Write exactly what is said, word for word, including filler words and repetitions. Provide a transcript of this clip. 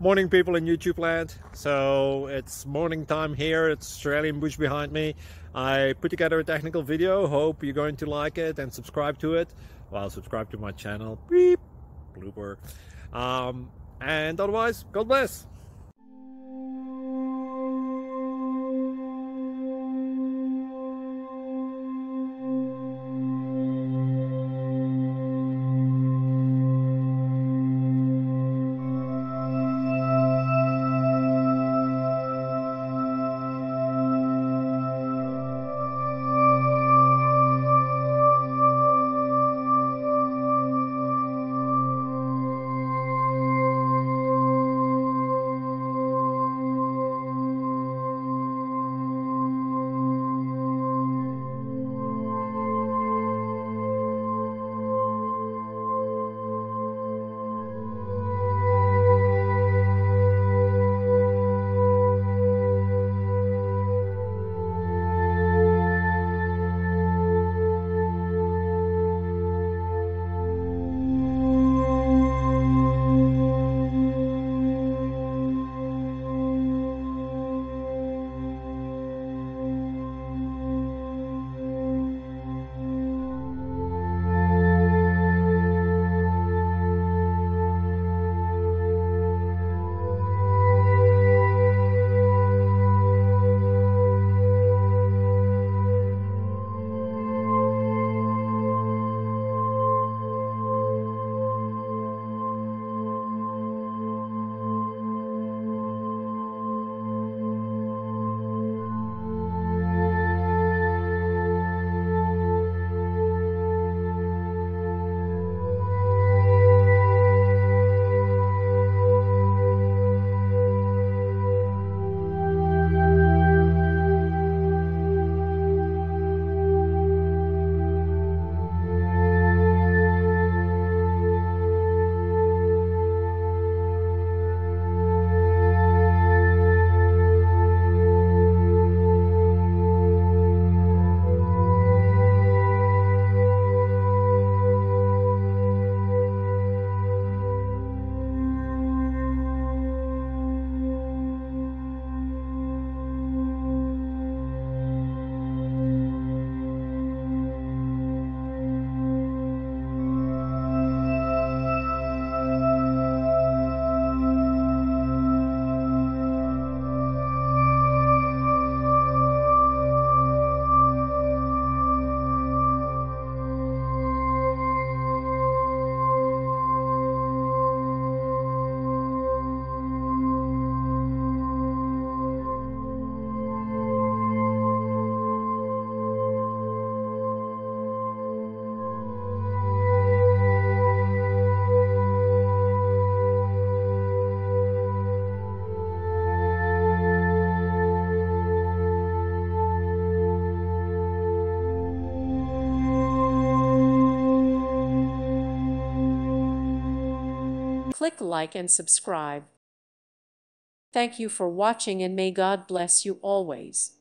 Morning, people in YouTube land. So it's morning time here. It's Australian bush behind me. I put together a technical video. Hope you're going to like it and subscribe to it. Well, subscribe to my channel. Beep. Blooper. Um, and otherwise, God bless. Click like and subscribe. Thank you for watching and may God bless you always.